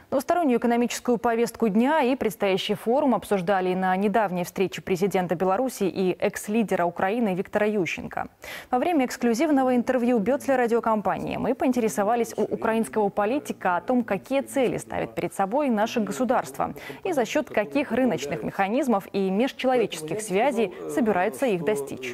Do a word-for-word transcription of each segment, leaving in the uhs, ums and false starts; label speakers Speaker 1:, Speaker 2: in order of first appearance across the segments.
Speaker 1: Двустороннюю экономическую повестку дня и предстоящий форум обсуждали на недавней встрече президента Беларуси и экс-лидера Украины Виктора Ющенко. Во время эксклюзивного интервью Бёцля радиокомпании мы поинтересовались у украинского политика о том, какие цели ставит перед собой наше государство и за счет каких рыночных механизмов и межчеловеческих связей собирается их достичь.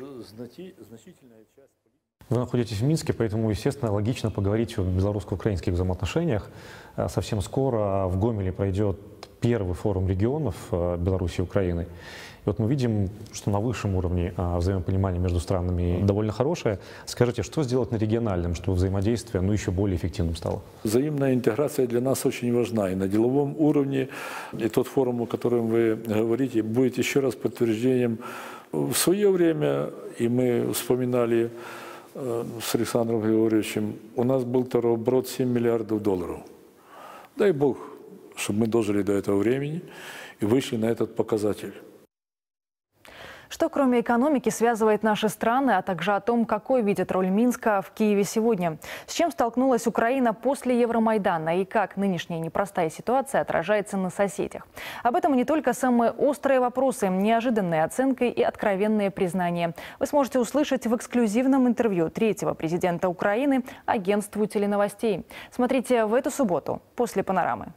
Speaker 2: Вы находитесь в Минске, поэтому, естественно, логично поговорить о белорусско-украинских взаимоотношениях. Совсем скоро в Гомеле пройдет первый форум регионов Беларуси и Украины. И вот мы видим, что на высшем уровне взаимопонимания между странами довольно хорошее. Скажите, что сделать на региональном, чтобы взаимодействие ну, еще более эффективным стало?
Speaker 3: Взаимная интеграция для нас очень важна. И на деловом уровне, и тот форум, о котором вы говорите, будет еще раз подтверждением. В свое время, и мы вспоминали с Александром Григорьевичем, у нас был товарооборот семь миллиардов долларов. Дай Бог, чтобы мы дожили до этого времени и вышли на этот показатель.
Speaker 1: Что кроме экономики связывает наши страны, а также о том, какой видит роль Минска в Киеве сегодня? С чем столкнулась Украина после Евромайдана и как нынешняя непростая ситуация отражается на соседях? Об этом и не только самые острые вопросы, неожиданные оценки и откровенные признания. Вы сможете услышать в эксклюзивном интервью третьего президента Украины агентству теленовостей. Смотрите в эту субботу после «Панорамы».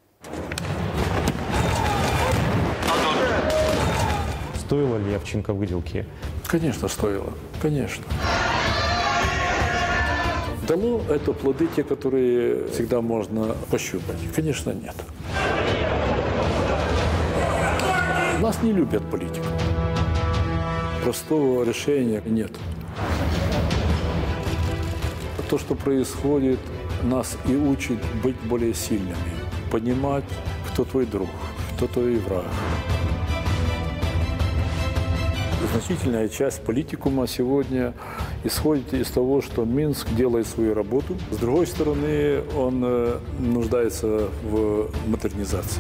Speaker 2: Стоило ли овчинка выделки?
Speaker 3: Конечно, стоило. Конечно. Дало это плоды, те, которые всегда можно пощупать? Конечно, нет. Нас не любят политику. Простого решения нет. То, что происходит, нас и учит быть более сильными. Понимать, кто твой друг, кто твой враг. Значительная часть политикума сегодня исходит из того, что Минск делает свою работу. С другой стороны, он нуждается в модернизации.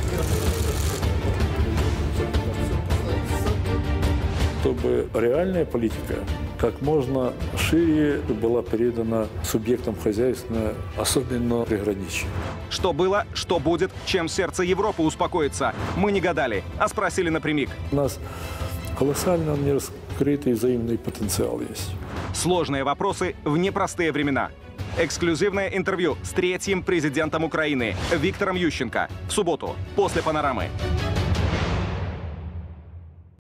Speaker 3: Чтобы реальная политика как можно шире была передана субъектам хозяйства, особенно приграничья.
Speaker 4: Что было, что будет, чем сердце Европы успокоится. Мы не гадали, а спросили напрямик.
Speaker 3: У нас колоссально нераскрытый взаимный потенциал есть.
Speaker 4: Сложные вопросы в непростые времена. Эксклюзивное интервью с третьим президентом Украины Виктором Ющенко в субботу после «Панорамы».